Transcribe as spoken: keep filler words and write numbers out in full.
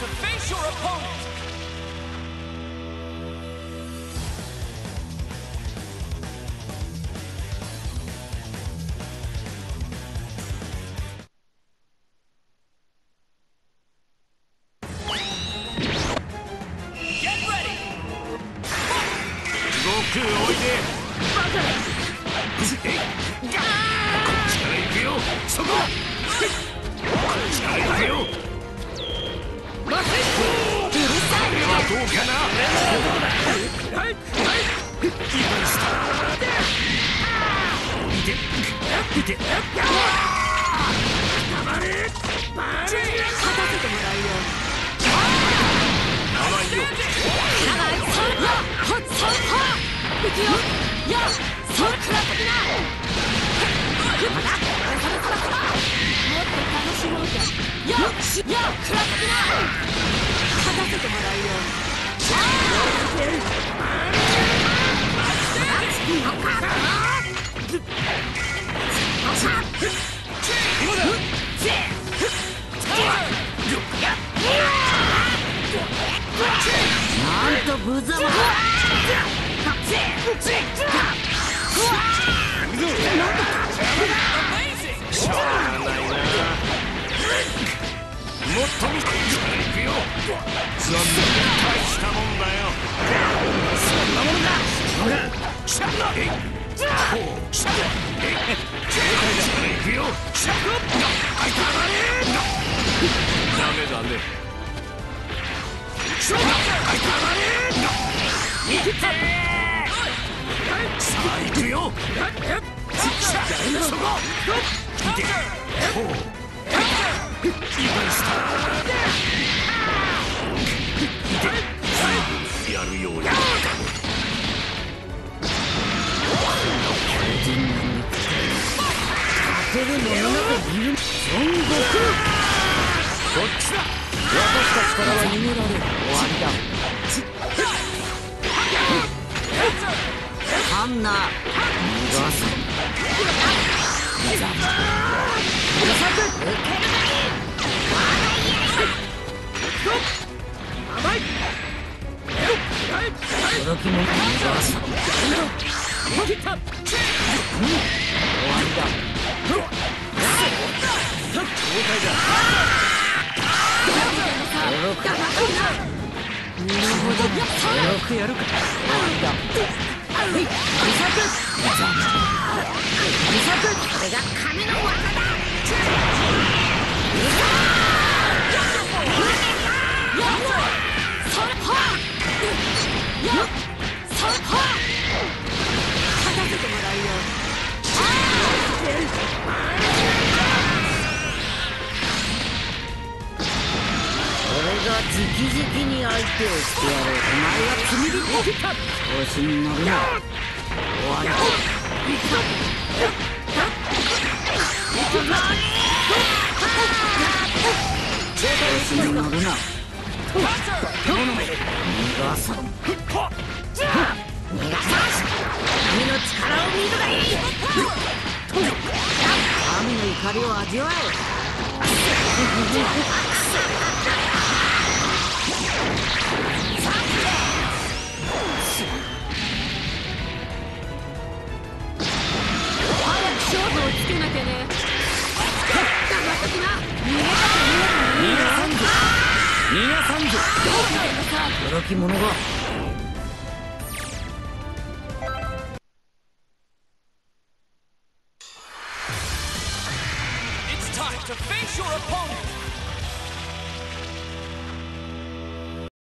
to face your opponent! Get ready! 悟空おいでバカえっガーこっちから行くよそここっちから行くよ待てうるさいこれはどうかなはいはいイブンスターいていて黙れバレー勝たせてもらうよ甘いよ長いそんなほっそんは行くよやそんくらってなまだそろそろそろもっと楽しもうぜやしやくらってな勝たせてもらうよああなんと無様しょうがないなもっと見ていくよ残念大したもんだよそんなもんだほらシャッえいほうシャッえい行くよシャッあいたまれダメだねシャッあいたまれいけさあ行くよシャッそこ見てほうイブンスター見てやるようになったの巨人な肉体勝てるものなくいる孫悟空こっちだ私たちからは逃げられ終わりだハンナー逃がすザブ無策受けるがいい甘い驚きも逃がす切った終わりだ了解だ驚くなるほどよくやるか終わりだ無策無策これが神の技だ勝たせてもらうよ俺が直々に相手をしてやろうお前は君に起きた調子に乗るな終わりだ調子に乗るな逃がさん逃がさ神の力を見るがいい神の怒りを味わえ早く勝負をつけなきゃね逃がさんぞ逃がさんぞ驚き者が It's time to face your opponent!